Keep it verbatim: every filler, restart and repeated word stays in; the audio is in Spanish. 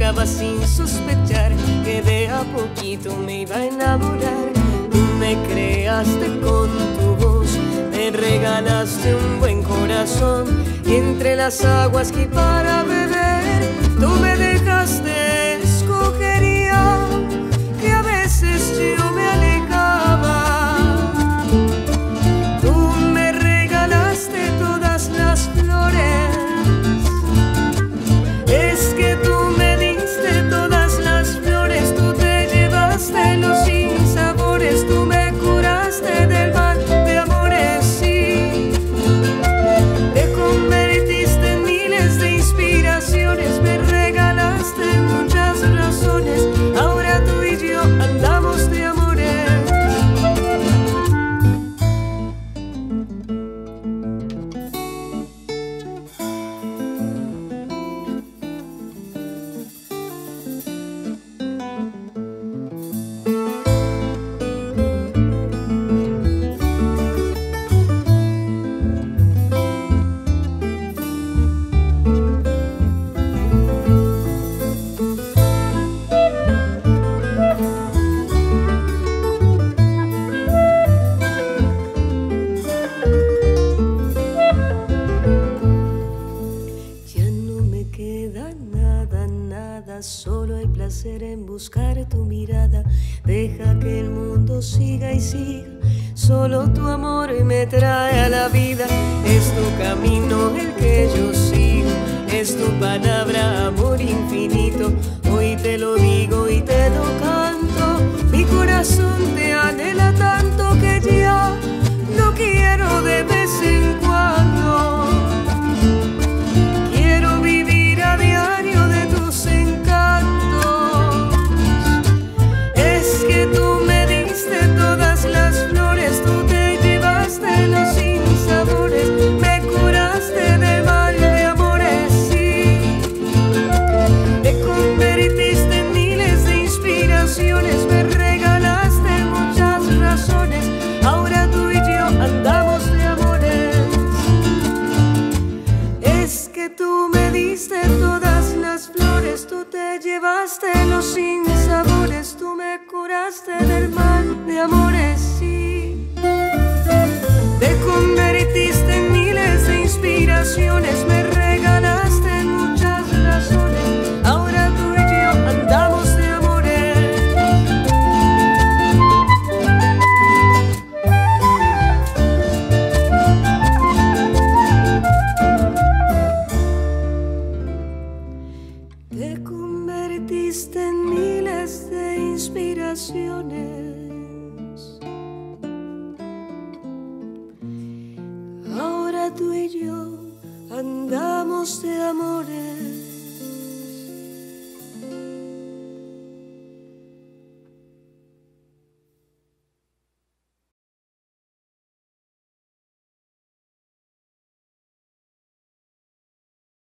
miraba sin sospechar que de a poquito me iba a enamorar. Tú me creaste con tu voz, me regalaste un buen corazón, y entre las aguas que para beber tú me dejaste escogería, que a veces yo me alejaba. Tú me regalaste todas las flores, es que tú me diste todas las flores, tú te llevaste los sinsabores, tú me curaste del mal de amores, sí. Te convertiste en miles de inspiraciones, me regalaste muchas razones, ahora tú y yo andamos de amores. Solo hay placer en buscar tu mirada. Deja que el mundo siga y siga. Solo tu amor me trae a la vida. Es tu camino el que yo sigo. Es tu palabra, amor infinito. Hoy te lo digo y te lo canto. Mi corazón te anhela tanto que ya no quiero de vez en cuando. Quiero vivir a diario de tus encantos. Es que tú me diste todas las flores, tú te llevaste los sinsabores, me curaste de mal de amores, sí. Te convertiste en miles de inspiraciones, me regalaste muchas razones, ahora tú y yo andamos de amores. Es que tú me diste todas las flores, tú te llevaste los sinsabores, tú me curaste del mal de amores, sí. Te convertiste en miles de inspiraciones, me regalaste muchas razones, ahora tú y yo andamos de amores. Te convertiste en miles de inspiraciones, ahora tú y yo andamos de amores.